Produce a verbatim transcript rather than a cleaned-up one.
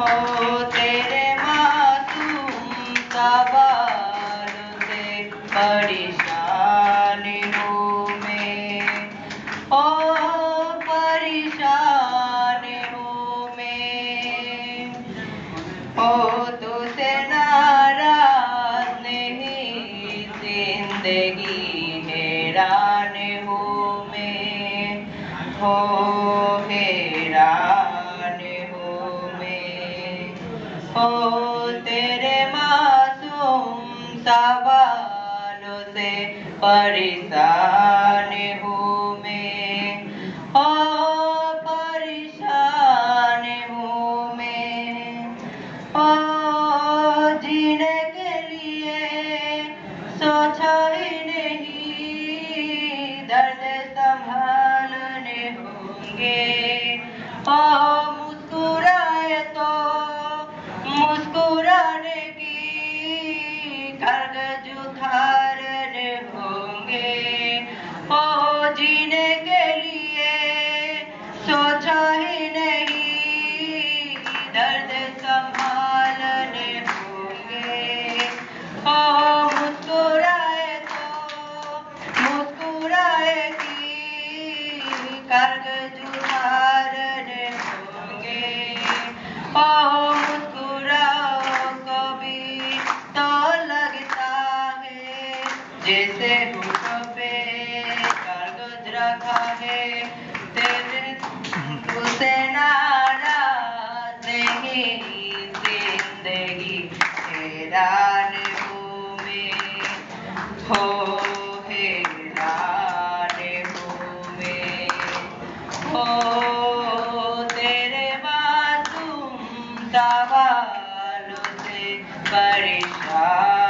हो तेरे मासूम सवालों से परेशान हूँ मैं, ओ परेशान हूँ मैं, ओ तुझसे नाराज नहीं जिंदगी हैरान हूँ मैं, हो हैरान हूँ मैं, हो तेरे मासूम सवालों से परेशान हूँ मैं, हो परेशान हूँ मैं, ओ जीने के लिए सोचा ही नहीं, दर्द संभालने होंगे, ओ मुस्कुराए तो मुस्कुराने की कागज उतारने होंगे, ओ जीने के लिए सोचा ही नहीं, दर्द संभालने होंगे, ओ मुस्कुराए तो मुस्कुराए की कागज उतारने होंगे, ओ मुस्कुराओ कभी तो लगता है जैसे होठों पे कागज रखा है, तेरे तुझसे नाराज नहीं जिंदगी हैरान हूँ मैं, हो हैरान हूँ मैं, हो तेरे मासूम सवालों से परेशान